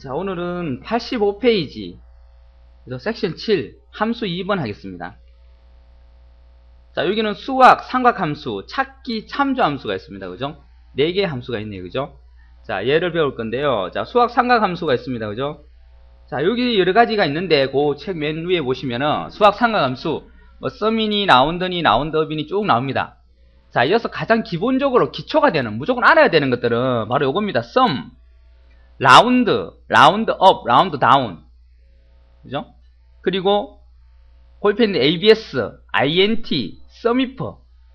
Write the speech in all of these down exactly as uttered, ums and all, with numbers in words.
자, 오늘은 팔십오 페이지 그래서 섹션 칠 함수 이 번 하겠습니다. 자, 여기는 수학, 삼각함수, 찾기, 참조함수가 있습니다. 그죠? 네 개의 함수가 있네요. 그죠? 자, 얘를 배울 건데요. 자, 수학 삼각함수가 있습니다. 그죠? 자, 여기 여러 가지가 있는데 그 책 맨 위에 보시면은 수학 삼각함수 뭐 서민이, 라운드니, 라운드업이니 쭉 나옵니다. 자, 이어서 가장 기본적으로 기초가 되는, 무조건 알아야 되는 것들은 바로 요겁니다. sum, 라운드, 라운드업, 라운드다운. 그죠? 그리고 골프에 있는 에이비에스, 아이엔티, sumif.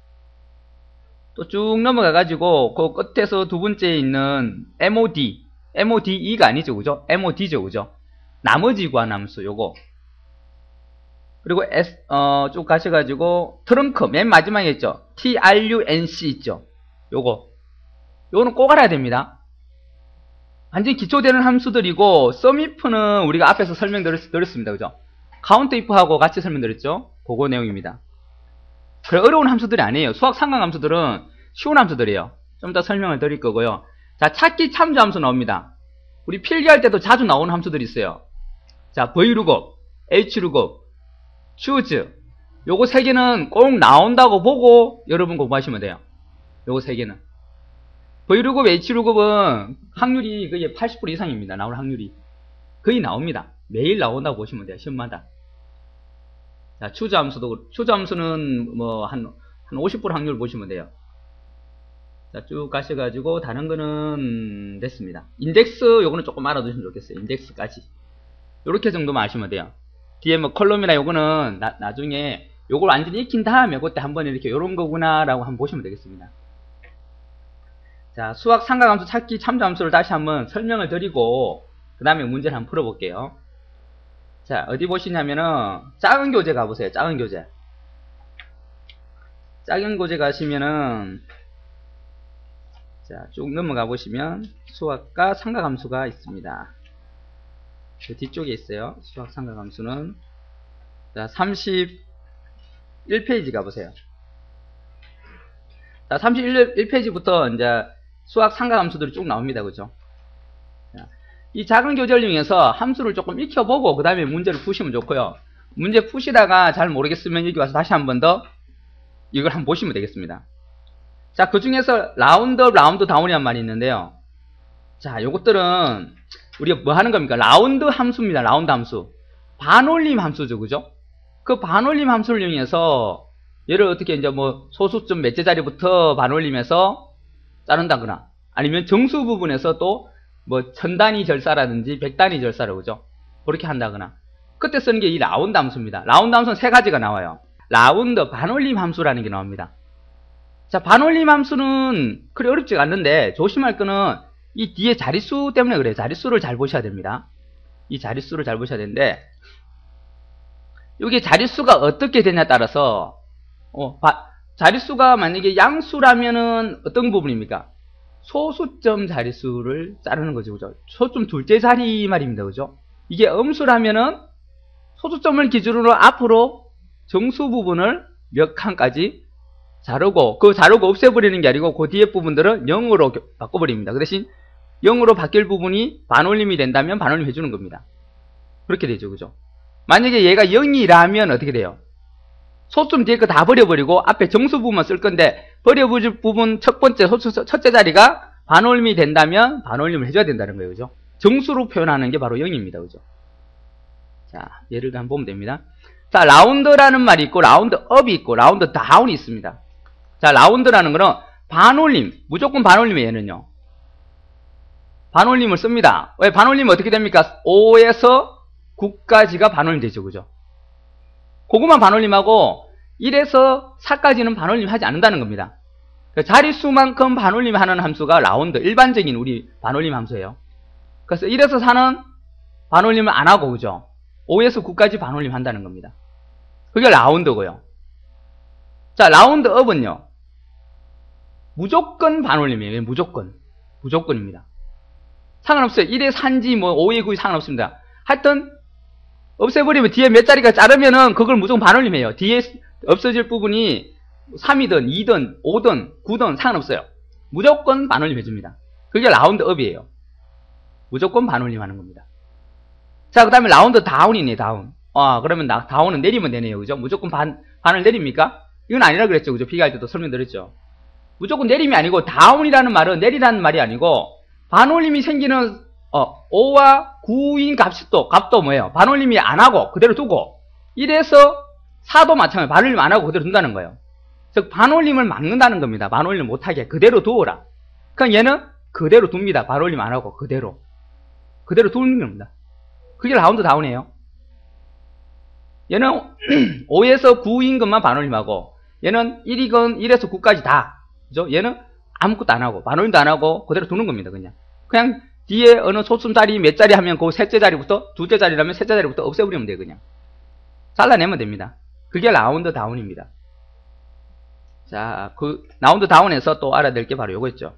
또 쭉 넘어가가지고 그 끝에서 두 번째에 있는 mod, mode가 아니죠. 그죠? mod죠. 그죠? 나머지 구한함수 요거. 그리고 S, 어, 쭉 가셔가지고 트렁크 맨 마지막에 있죠. 트런c 있죠. 요거. 요거는 꼭 알아야 됩니다. 완전 기초되는 함수들이고 sumif는 우리가 앞에서 설명드렸습니다. 그죠? countif하고 같이 설명드렸죠. 그거 내용입니다. 그래, 어려운 함수들이 아니에요. 수학 삼각 함수들은 쉬운 함수들이에요. 좀 더 설명을 드릴 거고요. 자, 찾기 참조 함수 나옵니다. 우리 필기할 때도 자주 나오는 함수들이 있어요. 자, vlookup, hlookup, choose. 요거 세 개는 꼭 나온다고 보고 여러분 공부하시면 돼요. 요거 세 개는. vlookup, hlookup은 확률이 거의 팔십 퍼센트 이상입니다. 나올 확률이. 거의 나옵니다. 매일 나온다고 보시면 돼요. 시험마다. 자, choose 함수도, choose 함수는 뭐 한, 한 오십 퍼센트 확률 보시면 돼요. 자, 쭉 가셔가지고 다른 거는 됐습니다. 인덱스 요거는 조금 알아두시면 좋겠어요. 인덱스까지. 요렇게 정도만 아시면 돼요. 뒤에 뭐 컬럼이나 요거는 나, 나중에 요걸 완전히 익힌 다음에 그때 한번 이렇게 요런 거구나 라고 한번 보시면 되겠습니다. 자, 수학 삼각함수 찾기 참조함수를 다시 한번 설명을 드리고 그 다음에 문제를 한번 풀어볼게요. 자, 어디 보시냐면은 작은 교재 가보세요. 작은 교재. 작은 교재 가시면은 자, 쭉 넘어가 보시면 수학과 삼각함수가 있습니다. 그 뒤쪽에 있어요. 수학 삼각함수는. 자, 삼십일 페이지 가보세요. 자, 삼십일 페이지부터 이제 수학 삼각함수들이 쭉 나옵니다. 그죠? 자, 이 작은 교재를 이용해서 함수를 조금 익혀보고 그 다음에 문제를 푸시면 좋고요. 문제 푸시다가 잘 모르겠으면 여기 와서 다시 한 번 더 이걸 한번 보시면 되겠습니다. 자, 그 중에서 라운드업, 라운드다운이란 말이 있는데요. 자, 요것들은 우리가 뭐 하는 겁니까? 라운드 함수입니다. 라운드 함수. 반올림 함수죠. 그죠? 그 반올림 함수를 이용해서 얘를 어떻게 이제 뭐 소수점 몇째 자리부터 반올림해서 자른다거나 아니면 정수 부분에서 또 뭐 천단위 절사라든지 백단위 절사를 그죠? 그렇게 한다거나 그때 쓰는 게 이 라운드 함수입니다. 라운드 함수는 세 가지가 나와요. 라운드 반올림 함수라는 게 나옵니다. 자, 반올림 함수는 그리 어렵지가 않는데 조심할 거는 이 뒤에 자릿수 때문에 그래요. 자릿수를 잘 보셔야 됩니다. 이 자릿수를 잘 보셔야 되는데 여기 자릿수가 어떻게 되냐에 따라서 어, 바, 자릿수가 만약에 양수라면은 어떤 부분입니까? 소수점 자릿수를 자르는 거죠. 그죠? 소수점 둘째 자리 말입니다. 그죠? 이게 음수라면은 소수점을 기준으로 앞으로 정수 부분을 몇 칸까지 자르고 그 자르고 없애버리는 게 아니고 그 뒤에 부분들은 영으로 바꿔버립니다. 그 대신 영으로 바뀔 부분이 반올림이 된다면 반올림 해주는 겁니다. 그렇게 되죠. 그죠? 만약에 얘가 영이라면 어떻게 돼요? 소수점 뒤에 거 다 버려버리고 앞에 정수 부분만 쓸 건데 버려버릴 부분 첫 번째 소수 첫째 자리가 반올림이 된다면 반올림을 해줘야 된다는 거예요. 그죠? 정수로 표현하는 게 바로 영입니다. 그죠? 자, 예를 들어 한번 보면 됩니다. 자, 라운드라는 말이 있고 라운드업이 있고 라운드다운이 있습니다. 자, 라운드라는 거는 반올림, 무조건 반올림이에요. 얘는요. 반올림을 씁니다. 왜 반올림은 어떻게 됩니까? 오에서 구까지가 반올림 되죠. 그죠? 그것만 반올림하고 일에서 사까지는 반올림 하지 않는다는 겁니다. 자릿수만큼 반올림 하는 함수가 라운드, 일반적인 우리 반올림 함수예요. 그래서 일에서 사는 반올림을 안 하고, 그죠? 오에서 구까지 반올림 한다는 겁니다. 그게 라운드고요. 자, 라운드업은요. 무조건 반올림이에요. 무조건. 무조건입니다. 상관없어요. 일에 산지 뭐 오에 구이 상관없습니다. 하여튼 없애버리면 뒤에 몇 자리가 자르면은 그걸 무조건 반올림해요. 뒤에 없어질 부분이 삼이든 이든 오든 구든 상관없어요. 무조건 반올림 해줍니다. 그게 라운드업이에요. 무조건 반올림 하는 겁니다. 자, 그 다음에 라운드 다운이네, 다운. 아, 그러면 나, 다운은 내리면 되네요. 그죠? 무조건 반, 반을 내립니까? 이건 아니라 그랬죠. 그죠? 비교할 때도 설명드렸죠. 무조건 내림이 아니고, 다운이라는 말은 내리라는 말이 아니고, 반올림이 생기는, 어, 오와 구인 값도, 값도 뭐예요? 반올림이 안 하고, 그대로 두고, 일에서 사도 마찬가지로 반올림 안 하고 그대로 둔다는 거예요. 즉, 반올림을 막는다는 겁니다. 반올림 못하게. 그대로 두어라. 그럼 얘는 그대로 둡니다. 반올림 안 하고, 그대로. 그대로 두는 겁니다. 그게 라운드 다운이에요. 얘는 오에서 구인 것만 반올림하고, 얘는 일이건 일에서 구까지 다. 그죠? 얘는 아무것도 안 하고, 반올림도 안 하고, 그대로 두는 겁니다, 그냥. 그냥 뒤에 어느 소수 자리 몇 자리 하면 그 셋째 자리부터, 둘째 자리라면 셋째 자리부터 없애버리면 돼요, 그냥. 잘라내면 됩니다. 그게 라운드 다운입니다. 자, 그, 라운드 다운에서 또 알아야 될 게 바로 요거였죠.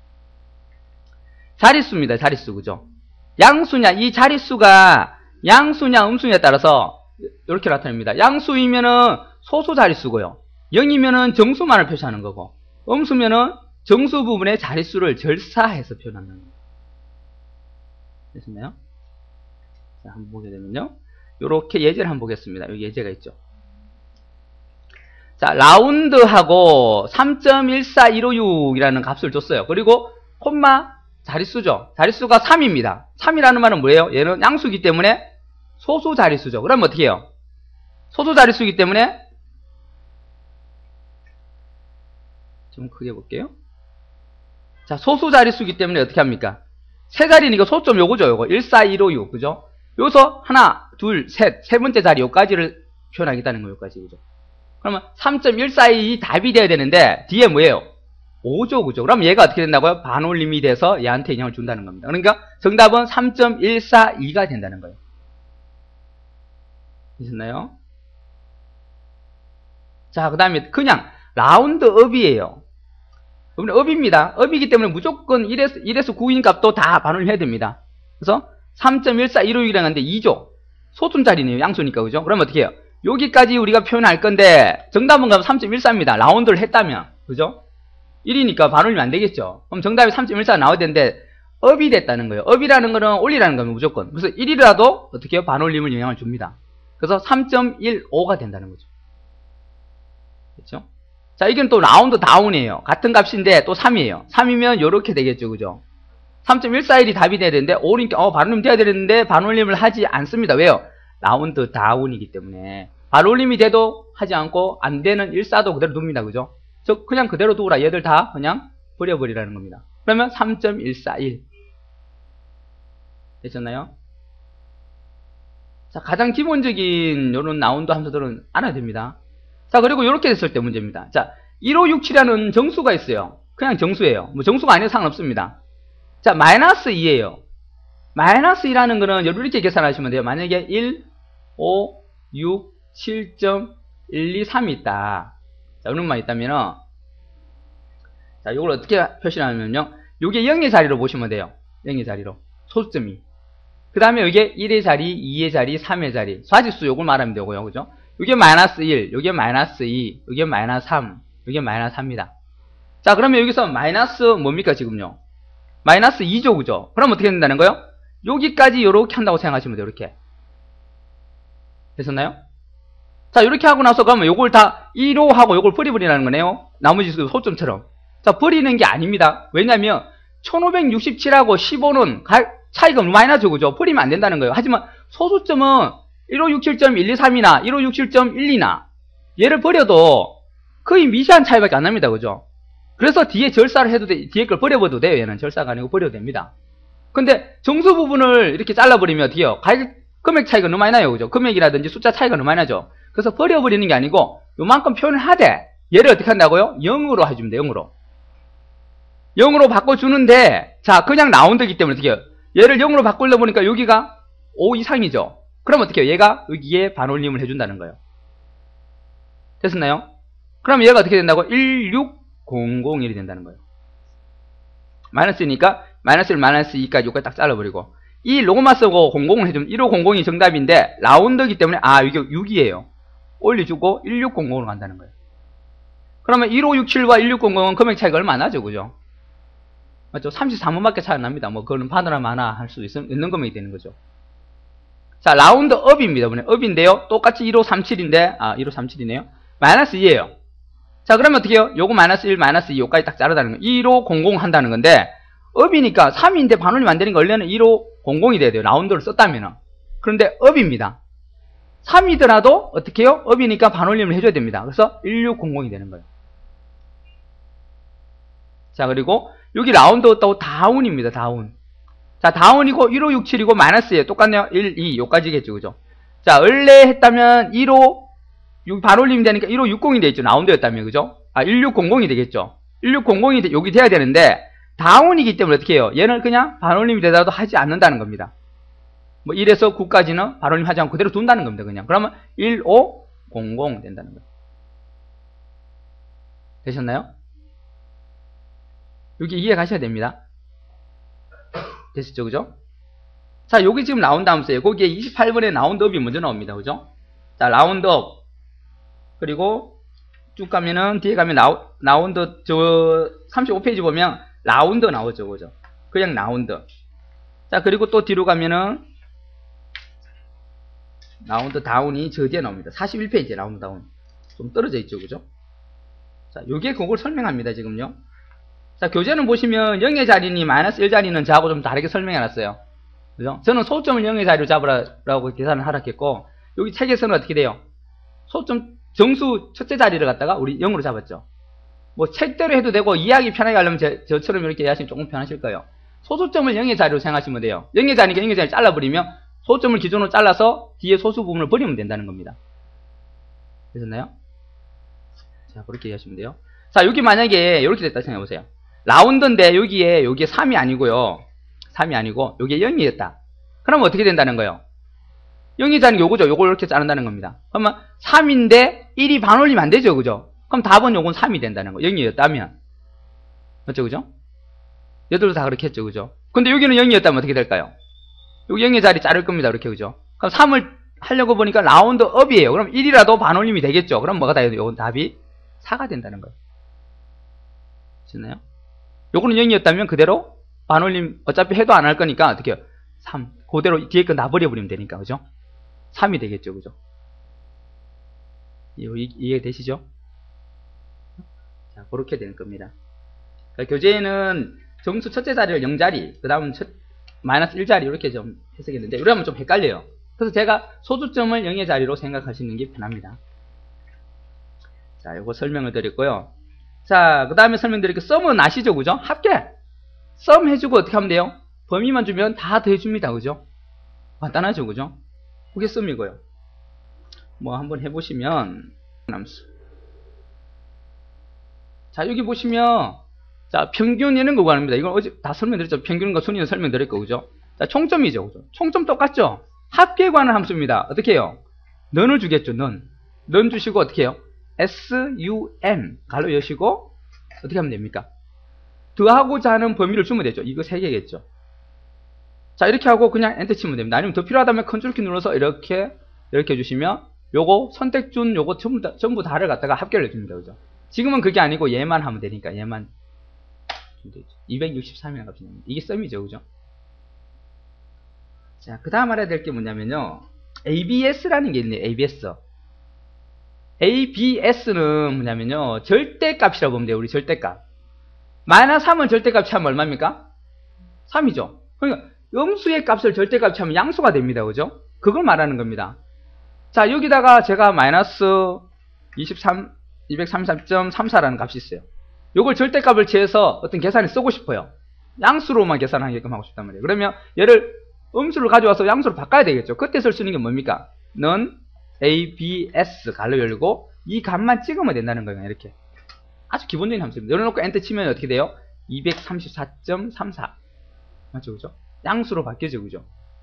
자릿수입니다, 자릿수, 그죠? 양수냐, 이 자릿수가 양수냐, 음수냐에 따라서 이렇게 나타납니다. 양수이면은 소수 자릿수고요. 영이면은 정수만을 표시하는 거고, 음수면은 정수 부분의 자릿수를 절사해서 표현하는 겁니다. 됐나요? 자, 한번 보게 되면요. 요렇게 예제를 한번 보겠습니다. 여기 예제가 있죠. 자, 라운드하고 삼 점 일사일오육이라는 값을 줬어요. 그리고 콤마 자릿수죠. 자릿수가 삼입니다. 삼이라는 말은 뭐예요? 얘는 양수이기 때문에 소수 자릿수죠. 그럼 어떻게 해요? 소수 자릿수이기 때문에 좀 크게 볼게요. 자, 소수 자릿수이기 때문에 어떻게 합니까? 세 자리니까 소점 요거죠, 요거. 일사일오육, 그죠? 여기서 하나, 둘, 셋, 세 번째 자리 요까지를 표현하겠다는 거예요, 요까지, 그죠? 그러면 삼 점 일사이 답이 돼야 되는데, 뒤에 뭐예요? 오죠, 그죠? 그럼 얘가 어떻게 된다고요? 반올림이 돼서 얘한테 인형을 준다는 겁니다. 그러니까 정답은 삼 점 일사이가 된다는 거예요. 되셨나요? 자, 그 다음에 그냥 라운드업이에요. 업입니다. 업이기 때문에 무조건 일에서, 일에서 구인 값도 다 반올림 해야 됩니다. 그래서 삼 점 일사일오육이라는 건데 이죠. 소수자리네요. 양수니까, 그죠? 그럼 어떻게 해요? 여기까지 우리가 표현할 건데, 정답은 그럼 삼 점 일사입니다. 라운드를 했다면. 그죠? 일이니까 반올림 안 되겠죠. 그럼 정답이 삼 점 일사 나와야 되는데, 업이 됐다는 거예요. 업이라는 거는 올리라는 겁니다. 무조건. 그래서 일이라도 어떻게 해요? 반올림을 영향을 줍니다. 그래서 삼 점 일오가 된다는 거죠. 그렇죠? 자, 이건 또 라운드 다운이에요. 같은 값인데 또 삼이에요. 삼이면 요렇게 되겠죠. 그죠? 삼 점 일사일이 답이 돼야 되는데, 오니까, 어, 반올림 돼야 되는데, 반올림을 하지 않습니다. 왜요? 라운드 다운이기 때문에. 반올림이 돼도 하지 않고, 안 되는 일사도 그대로 둡니다. 그죠? 즉, 그냥 그대로 두라. 얘들 다 그냥 버려버리라는 겁니다. 그러면 삼 점 일사일. 되셨나요? 자, 가장 기본적인 요런 라운드 함수들은 알아야 됩니다. 자, 그리고 이렇게 됐을 때 문제입니다. 자, 일오육칠이라는 정수가 있어요. 그냥 정수예요. 뭐 정수가 아니어도 상관없습니다. 자, 마이너스 이예요. 마이너스 이라는 거는 이렇게 계산하시면 돼요. 만약에 일, 오, 육, 칠 점 일, 이, 삼이 있다. 자, 이런 것만 있다면은, 자, 이걸 어떻게 표시하냐면요. 요게 영의 자리로 보시면 돼요. 영의 자리로. 소수점이. 그 다음에 여기에 일의 자리, 이의 자리, 삼의 자리. 좌지수 요걸 말하면 되고요. 그죠? 요게 마이너스 일, 요게 마이너스 이, 요게 마이너스 삼, 요게 마이너스 사입니다. 자, 그러면 여기서 마이너스 뭡니까, 지금요? 마이너스 이죠, 그죠? 그럼 어떻게 된다는 거예요? 여기까지 요렇게 한다고 생각하시면 돼요, 이렇게. 됐었나요? 자, 이렇게 하고 나서 그러면 요걸 다 일오 하고 요걸 버려버리라는 거네요. 나머지 소점처럼. 자, 버리는 게 아닙니다. 왜냐면, 천오백육십칠하고 십오는 차이가 많이 나죠, 그죠? 버리면 안 된다는 거예요. 하지만 소수점은 일오육칠 점 일이삼이나 일오육칠 점 일이나 얘를 버려도 거의 미세한 차이밖에 안 납니다. 그죠? 그래서 뒤에 절사를 해도 돼, 뒤에 걸 버려버려도 돼요. 얘는 절사가 아니고 버려도 됩니다. 근데 정수 부분을 이렇게 잘라버리면 어떻게 해요? 가격, 금액 차이가 너무 많이 나요. 그죠? 금액이라든지 숫자 차이가 너무 많이 나죠? 그래서 버려버리는 게 아니고 요만큼 표현을 하되 얘를 어떻게 한다고요? 영으로 해주면 돼요. 영으로. 영으로 바꿔주는데 자, 그냥 라운드이기 때문에 어떻게 해요? 얘를 영으로 바꾸려 보니까 여기가 오 이상이죠? 그럼 어떻게 해요? 얘가 여기에 반올림을 해준다는 거예요. 됐었나요? 그럼 얘가 어떻게 된다고? 일육공공일이 된다는 거예요. 마이너스니까 마이너스 일, 마이너스 이까지 여기까지 딱 잘라버리고 이 로고만 쓰고 공공을 해주면 일오공공이 정답인데 라운드이기 때문에 아 이게 육이에요. 올려주고 일육공공으로 간다는 거예요. 그러면 일오육칠과 일육공공은 금액 차이가 얼마 안 나죠? 그죠? 맞죠? 삼십삼 원밖에 차이 안 납니다. 뭐, 그거는 파노라마 하나 할 수도 있, 있는 금액이 되는 거죠. 자, 라운드 업입니다. 이번에 업인데요. 똑같이 일오삼칠인데, 아, 일오삼칠이네요. 마이너스 이에요. 자, 그러면 어떻게 해요? 요거 마이너스 일, 마이너스 이, 요까지 딱 자르다는 거예요. 일오공공 한다는 건데, 업이니까 삼인데 반올림 안 되는 거 원래는 일오공공이 돼야 돼요. 라운드를 썼다면은. 그런데 업입니다. 삼이더라도 어떻게 해요? 업이니까 반올림을 해줘야 됩니다. 그래서 일육공공이 되는 거예요. 자, 그리고 여기 라운드 없다고 다운입니다. 다운. 자, 다운이고 일오육칠이고 마이너스예요. 똑같네요. 일, 이, 요까지겠죠. 그죠? 자, 원래 했다면 일오, 반올림이 되니까 일오육공이 되겠죠. 라운드였다면. 그죠? 아, 일육공공이 되겠죠. 일육공공이 되, 여기 돼야 되는데, 다운이기 때문에 어떻게 해요? 얘는 그냥 반올림이 되더라도 하지 않는다는 겁니다. 뭐 일에서 구까지는 반올림 하지 않고 그대로 둔다는 겁니다. 그냥. 그러면 일오공공 된다는 거예요. 되셨나요? 여기 이해 가셔야 됩니다. 됐었죠? 그죠? 자, 여기 지금 라운드 함수예요. 거기에 이십팔 번에 라운드업이 먼저 나옵니다. 그죠? 자, 라운드업. 그리고 쭉 가면은, 뒤에 가면 라우, 라운드, 저, 삼십오 페이지 보면 라운드 나오죠. 그죠? 그냥 라운드. 자, 그리고 또 뒤로 가면은, 라운드 다운이 저 뒤에 나옵니다. 사십일 페이지 라운드 다운. 좀 떨어져 있죠. 그죠? 자, 요게 그걸 설명합니다. 지금요. 자, 교재는 보시면 영의 자리니 마이너스 일 자리는 저하고 좀 다르게 설명해 놨어요. 그죠? 저는 소점을 영의 자리로 잡으라고 계산을 하라 했고, 여기 책에서는 어떻게 돼요? 소점, 정수 첫째 자리를 갖다가 우리 영으로 잡았죠. 뭐 책대로 해도 되고, 이해하기 편하게 하려면 제, 저처럼 이렇게 이해하시면 조금 편하실 거예요. 소수점을 영의 자리로 생각하시면 돼요. 영의 자리니까 영의 자리를 잘라버리면, 소점을 기준으로 잘라서 뒤에 소수 부분을 버리면 된다는 겁니다. 되셨나요? 자, 그렇게 이해하시면 돼요. 자, 여기 만약에 이렇게 됐다 생각해보세요. 라운드인데 여기에 여기에 삼이 아니고요. 삼이 아니고 여기에 영이었다. 그러면 어떻게 된다는 거예요? 영이 자는 요거죠. 요걸 이렇게 자른다는 겁니다. 그러면 삼인데 일이 반올리면 안 되죠. 그죠? 그럼 답은 요건 삼이 된다는 거. 영이었다면. 맞죠? 그죠? 얘들도 다 그렇게 했죠. 그죠? 근데 여기는 영이었다면 어떻게 될까요? 여기 영의 자리 자를 겁니다. 이렇게. 그죠? 그럼 삼을 하려고 보니까 라운드 업이에요. 그럼 일이라도 반올림이 되겠죠. 그럼 뭐가 돼요? 요건 답이 사가 된다는 거예요. 됐나요? 요거는 영이었다면 그대로 반올림 어차피 해도 안 할 거니까 어떻게 해요? 삼. 그대로 뒤에 거 놔버려버리면 되니까. 그죠? 삼이 되겠죠. 그죠? 이해되시죠? 자, 그렇게 되는 겁니다. 그러니까 교재에는 정수 첫째 자리를 영 자리, 그 다음은 첫, 마이너스 일 자리 이렇게 좀 해석했는데 이러면 좀 헷갈려요. 그래서 제가 소수점을 영의 자리로 생각하시는 게 편합니다. 자, 요거 설명을 드렸고요. 자, 그 다음에 설명드릴게요. 썸은 아시죠? 그죠? 합계! 썸 해주고 어떻게 하면 돼요? 범위만 주면 다 더해줍니다. 그죠? 간단하죠? 그죠? 그게 썸이고요. 뭐 한번 해보시면 함수. 자, 여기 보시면 자, 평균 이런 거 구합니다. 이건 어제 다 설명드렸죠? 평균과 순위는 설명드렸고, 그죠? 자, 총점이죠. 그죠? 총점 똑같죠? 합계에 관한 함수입니다. 어떻게 해요? 넌을 주겠죠, 넌. 넌 주시고 어떻게 해요? 에스유엠 가로 여시고 어떻게 하면 됩니까? 더하고자 하는 범위를 주면 되죠. 이거 세 개겠죠. 자, 이렇게 하고 그냥 엔터 치면 됩니다. 아니면 더 필요하다면 컨트롤 키 눌러서 이렇게 이렇게 해주시면 요거 선택준 요거 전부, 다, 전부 다를 갖다가 합계를 해줍니다. 그죠? 지금은 그게 아니고 얘만 하면 되니까 얘만 이백육십삼이라는 값이 나옵니다. 이게 썸이죠. 그죠? 자, 그 다음 알아야 될 게 뭐냐면요. 에이비에스라는 게 있네요. 에이비에스. 에이비에스는 뭐냐면요. 절대값이라고 보면 돼요. 우리 절대값. 마이너스 삼은 절대값이 하면 얼마입니까? 삼이죠. 그러니까 음수의 값을 절대값이 하면 양수가 됩니다. 그죠? 그걸 말하는 겁니다. 자, 여기다가 제가 마이너스 이십삼, 이백삼십삼 점 삼사라는 값이 있어요. 요걸 절대값을 취해서 어떤 계산을 쓰고 싶어요. 양수로만 계산하게끔 하고 싶단 말이에요. 그러면 얘를 음수를 가져와서 양수로 바꿔야 되겠죠. 그때 쓸 수 있는 게 뭡니까? 는 에이비에스 가로 열고 이 값만 찍으면 된다는 거예요. 이렇게. 아주 기본적인 함수입니다. 열어놓고 엔터 치면 어떻게 돼요? 이백삼십사 점 삼사. 맞죠? 그죠? 양수로 바뀌죠. 그죠?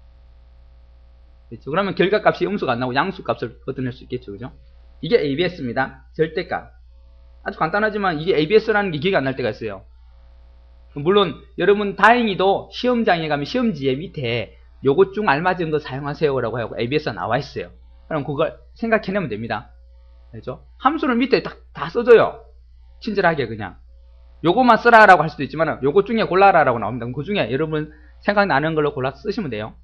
그렇죠? 그러면 결과값이 음수가 안 나오고 양수값을 얻어낼 수 있겠죠. 그죠? 이게 에이비에스입니다. 절대값. 아주 간단하지만 이게 에이비에스라는 게 기억이 안 날 때가 있어요. 물론 여러분 다행히도 시험장에 가면 시험지에 밑에 요것 중 알맞은 거 사용하세요라고 하고 에이비에스가 나와 있어요. 그럼 그걸 생각해내면 됩니다. 알죠? 함수를 밑에 다, 다 써줘요. 친절하게 그냥. 요것만 쓰라라고 할 수도 있지만 요것 중에 골라라라고 나옵니다. 그 중에 여러분 생각나는 걸로 골라서 쓰시면 돼요.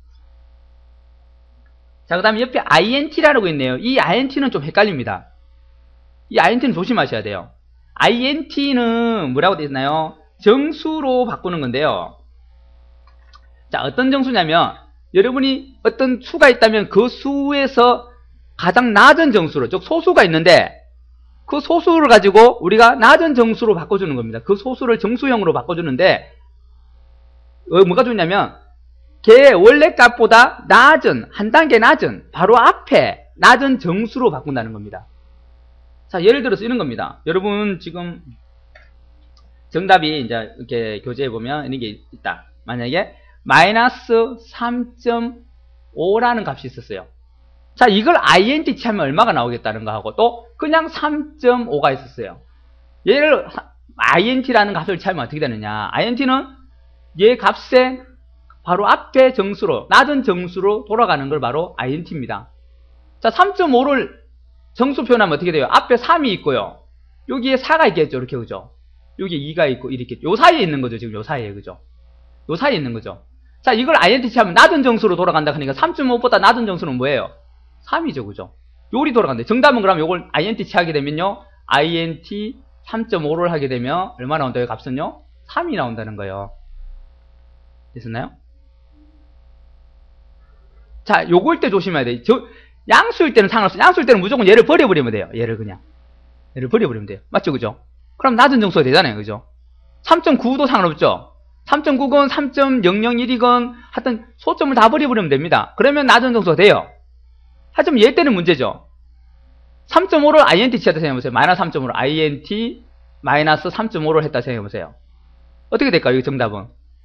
자, 그 다음에 옆에 아이엔티라고 있네요. 이 아이엔티는 좀 헷갈립니다. 이 아이엔티는 조심하셔야 돼요. 아이엔티는 뭐라고 되어 있나요? 정수로 바꾸는 건데요. 자, 어떤 정수냐면 여러분이 어떤 수가 있다면 그 수에서 가장 낮은 정수로, 즉 소수가 있는데 그 소수를 가지고 우리가 낮은 정수로 바꿔주는 겁니다. 그 소수를 정수형으로 바꿔주는데 어, 뭐가 좋냐면 걔 원래 값보다 낮은, 한 단계 낮은, 바로 앞에 낮은 정수로 바꾼다는 겁니다. 자, 예를 들어서 이런 겁니다. 여러분 지금 정답이 이제 이렇게 교재에 보면 이런 게 있다. 만약에 마이너스 삼 점 오라는 값이 있었어요. 자, 이걸 아이엔티 치하면 얼마가 나오겠다는 거 하고 또 그냥 삼 점 오가 있었어요. 얘를 아이엔티라는 값을 치하면 어떻게 되느냐. 아이엔티는 얘 값에 바로 앞에 정수로, 낮은 정수로 돌아가는 걸 바로 아이엔티입니다. 자, 삼 점 오를 정수 표현하면 어떻게 돼요? 앞에 삼이 있고요. 여기에 사가 있겠죠. 이렇게, 그죠? 여기에 이가 있고, 이렇게. 요 사이에 있는 거죠. 지금 요 사이에, 그죠? 요 사이에 있는 거죠. 자, 이걸 아이엔티 치하면 낮은 정수로 돌아간다 하니까 삼 점 오보다 낮은 정수는 뭐예요? 삼이죠, 그죠? 요리 돌아간대. 정답은 그럼 요걸 아이엔티 치하게 되면요. 아이엔티 삼 점 오를 하게 되면 얼마 나온다요? 값은요? 삼이 나온다는 거예요. 됐었나요? 자, 요거일 때 조심해야 돼. 저, 양수일 때는 상관없어요. 양수일 때는 무조건 얘를 버려버리면 돼요. 얘를 그냥. 얘를 버려버리면 돼요. 맞죠, 그죠? 그럼 낮은 정수가 되잖아요, 그죠? 삼 점 구도 상관없죠? 삼 점 구건 삼 점 영영일이건 하여튼 소점을 다 버려버리면 됩니다. 그러면 낮은 정수가 돼요. 하지만 얘 때는 문제죠. 삼 점 오를 아이엔티 치했다 생각해보세요. 마이너스 삼 점 오를 아이엔티 마이너스 삼 점 오를 했다 생각해보세요. 어떻게 될까요? 이 정답은?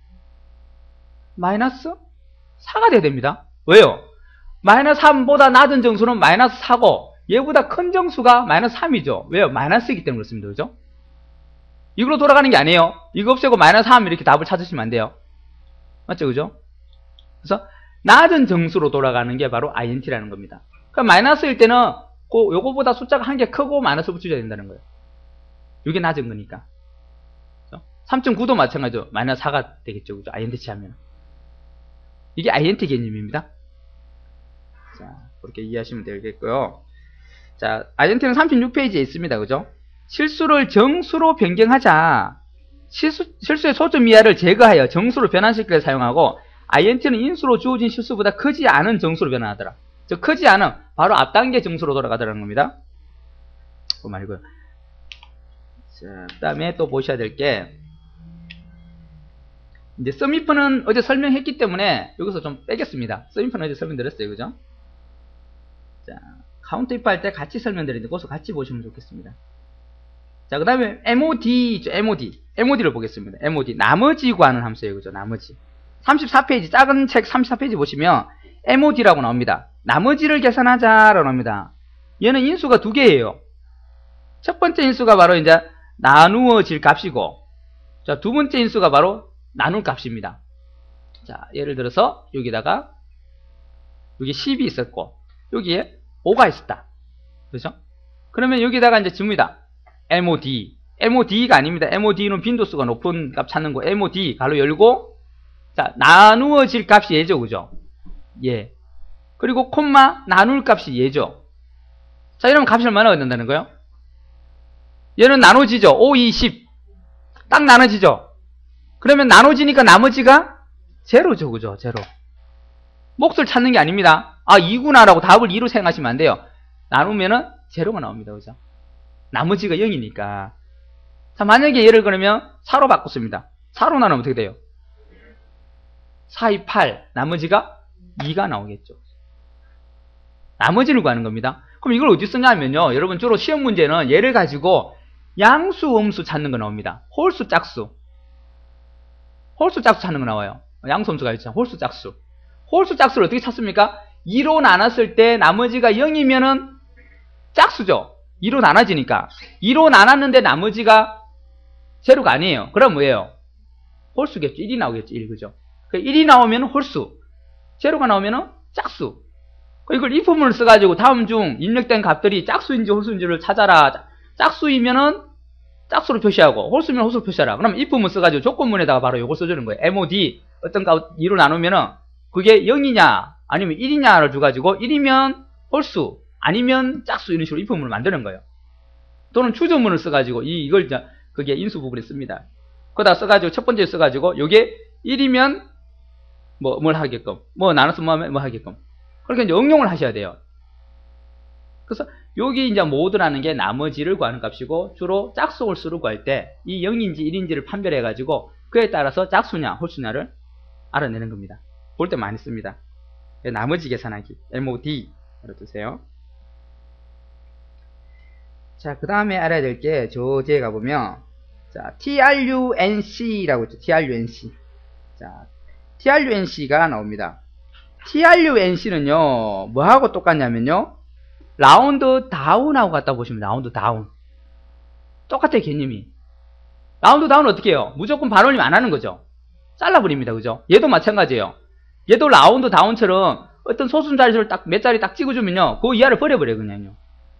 마이너스 사가 돼야 됩니다. 왜요? 마이너스 삼보다 낮은 정수는 마이너스 사고 얘보다 큰 정수가 마이너스 삼이죠. 왜요? 마이너스이기 때문에 그렇습니다. 그죠? 이걸로 돌아가는 게 아니에요. 이거 없애고 마이너스 삼 이렇게 답을 찾으시면 안 돼요. 맞죠? 그죠? 그래서 낮은 정수로 돌아가는 게 바로 아이엔티라는 겁니다. 그럼 마이너스일 때는 그 요거보다 숫자가 한 개 크고 마이너스 붙여줘야 된다는 거예요. 이게 낮은 거니까. 삼 점 구도 마찬가지죠. 마이너스 사가 되겠죠. 그죠? 아이엔티 치하면. 이게 아이엔티 개념입니다. 자, 그렇게 이해하시면 되겠고요. 자, 아이엔티는 삼십육 페이지에 있습니다. 그죠? 실수를 정수로 변경하자. 실수, 실수의 소점 이하를 제거하여 정수로 변환시키려 사용하고 아이엔티는 인수로 주어진 실수보다 크지 않은 정수로 변환하더라. 즉 크지 않은 바로 앞단계 정수로 돌아가더라는 겁니다. 그거 말고요. 자, 그 다음에 또 보셔야 될 게 이제 썸이프는 어제 설명했기 때문에 여기서 좀 빼겠습니다. 썸이프는 어제 설명드렸어요. 그죠? 자, 카운트 if 할 때 같이 설명드리는데 거기서 같이 보시면 좋겠습니다. 자, 그 다음에 엠오디 있죠. 엠오디. 엠오디를 보겠습니다. 엠오디. 나머지 구하는 함수예요. 그죠? 나머지. 삼십사 페이지, 작은 책 삼십사 페이지 보시면 엠오디라고 나옵니다. 나머지를 계산하자라고 나옵니다. 얘는 인수가 두 개예요. 첫 번째 인수가 바로 이제 나누어질 값이고, 자, 두 번째 인수가 바로 나눌 값입니다. 자, 예를 들어서 여기다가 여기 십이 있었고 여기에 오가 있었다. 그렇죠? 그러면 여기다가 이제 줍니다. 엠오디. 엠오디가 아닙니다. 엠오디는 빈도수가 높은 값 찾는 거. 엠오디 가로 열고, 자, 나누어질 값이 얘죠. 그죠? 예. 그리고 콤마 나눌 값이 얘죠. 자, 이러면 값이 얼마나 된다는 거예요? 얘는 나눠지죠. 오, 이, 십. 딱 나눠지죠. 그러면 나눠지니까 나머지가 제로죠. 그죠? 제로. 몫을 찾는 게 아닙니다. 아, 이구나라고 답을 이로 생각하시면 안 돼요. 나누면은 제로가 나옵니다. 그죠? 나머지가 영이니까. 자, 만약에 얘를 그러면 사로 바꿨습니다. 사로 나누면 어떻게 돼요? 사, 이, 팔. 나머지가 이가 나오겠죠. 나머지를 구하는 겁니다. 그럼 이걸 어디 쓰냐면요. 여러분 주로 시험 문제는 얘를 가지고 양수, 음수 찾는 거 나옵니다. 홀수, 짝수. 홀수, 짝수 찾는 거 나와요. 양수, 음수가 있죠. 홀수, 짝수. 홀수, 짝수를 어떻게 찾습니까? 이로 나눴을 때 나머지가 영이면은 짝수죠. 이로 나눠지니까. 이로 나눴는데 나머지가 제로가 아니에요. 그럼 뭐예요? 홀수겠죠. 일이 나오겠죠. 일, 그죠? 일이 나오면 홀수. 제로가 나오면 짝수. 이걸 if문을 써가지고 다음 중 입력된 값들이 짝수인지 홀수인지를 찾아라. 짝수이면은 짝수로 표시하고 홀수면 홀수로 표시하라. 그럼 if문 써가지고 조건문에다가 바로 요걸 써주는 거예요. mod 어떤 가 이로 나누면은 그게 영이냐 아니면 일이냐를 줘가지고 일이면 홀수 아니면 짝수 이런 식으로 if문을 만드는 거예요. 또는 추정문을 써가지고 이 이걸 이제 그게 인수 부분에 씁니다. 거기다 써가지고 첫 번째 써가지고 요게 일이면 뭐 뭘 하게끔 뭐 나눠서 뭐 하면 뭐 하게끔 그렇게 이제 응용을 하셔야 돼요. 그래서 여기 이제 모드라는 게 나머지를 구하는 값이고 주로 짝수 홀수를 구할 때 이 영인지 일인지를 판별해 가지고 그에 따라서 짝수냐 홀수냐를 알아내는 겁니다. 볼 때 많이 씁니다. 나머지 계산하기 mod 알아두세요. 자, 그 다음에 알아야 될 게 저 뒤에 가보면 자 trunc라고 있죠. trunc 자 trunc가 나옵니다. trunc는요 뭐하고 똑같냐면요 라운드 다운하고 같다 보시면 라운드 다운 똑같아요. 개념이 라운드 다운은 어떻게 해요? 무조건 반올림 안 하는 거죠. 잘라버립니다. 그죠? 얘도 마찬가지예요. 얘도 라운드 다운처럼 어떤 소수 자릿수를 딱 몇 자리 딱 찍어주면요 그 이하를 버려버려요. 그냥요.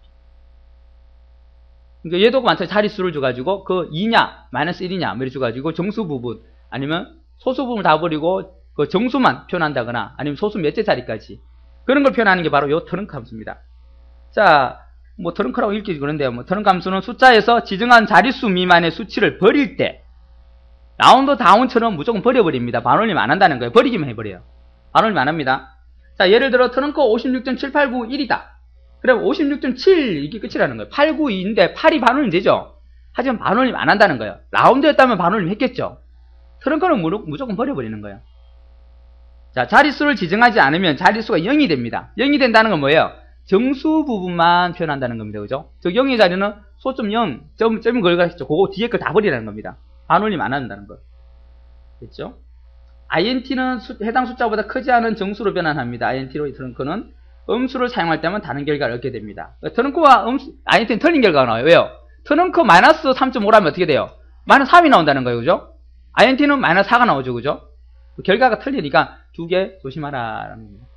그러니까 얘도 마찬가지 자릿수를 줘가지고 그 이냐 마이너스 일이냐 뭐 이렇게 줘가지고 정수 부분 아니면 소수 부분을 다 버리고 그 정수만 표현한다거나 아니면 소수 몇째 자리까지 그런 걸 표현하는 게 바로 요 트렁크 함수입니다. 자, 뭐 트렁크라고 읽기 그런데요. 뭐 트렁크 함수는 숫자에서 지정한 자릿수 미만의 수치를 버릴 때 라운드 다운처럼 무조건 버려버립니다. 반올림 안 한다는 거예요. 버리기만 해버려요. 반올림 안 합니다. 자, 예를 들어 트렁크 오십육 점 칠팔구일이다. 그럼 오십육 점 칠 이게 끝이라는 거예요. 팔구이인데 팔이 반올림 되죠. 하지만 반올림 안 한다는 거예요. 라운드였다면 반올림 했겠죠. 트렁크는 무조건 버려버리는 거예요. 자, 자릿수를 지정하지 않으면 자릿수가 영이 됩니다. 영이 된다는 건 뭐예요? 정수 부분만 표현한다는 겁니다. 그죠? 저 영의 자리는 소점 영, 점, 점이 걸어가겠죠. 그거 뒤에 걸 다 버리라는 겁니다. 반올림 안 한다는 거. 됐죠? 아이엔티는 수, 해당 숫자보다 크지 않은 정수로 변환합니다. 아이엔티로 트렁크는 음수를 사용할 때만 다른 결과를 얻게 됩니다. 트렁크와 음수, 아이엔티는 틀린 결과가 나와요. 왜요? 트렁크 마이너스 삼 점 오라면 어떻게 돼요? 마이너스 삼이 나온다는 거예요. 그죠? 아이엔티는 마이너스 사가 나오죠. 그죠? 결과가 틀리니까 두 개 조심하라는 겁니다.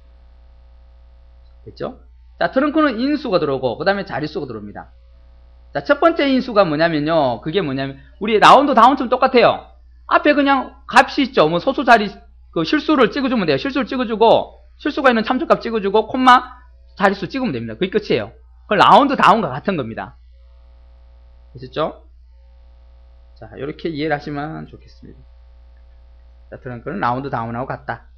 됐죠? 자, 트렁크는 인수가 들어오고, 그 다음에 자릿수가 들어옵니다. 자, 첫 번째 인수가 뭐냐면요. 그게 뭐냐면, 우리 라운드 다운처럼 똑같아요. 앞에 그냥 값이 있죠. 뭐 소수 자리, 그 실수를 찍어주면 돼요. 실수를 찍어주고, 실수가 있는 참조값 찍어주고, 콤마, 자릿수 찍으면 됩니다. 그게 끝이에요. 그 라운드 다운과 같은 겁니다. 되셨죠? 자, 이렇게 이해를 하시면 좋겠습니다. 자, 트렁크는 라운드 다운하고 같다.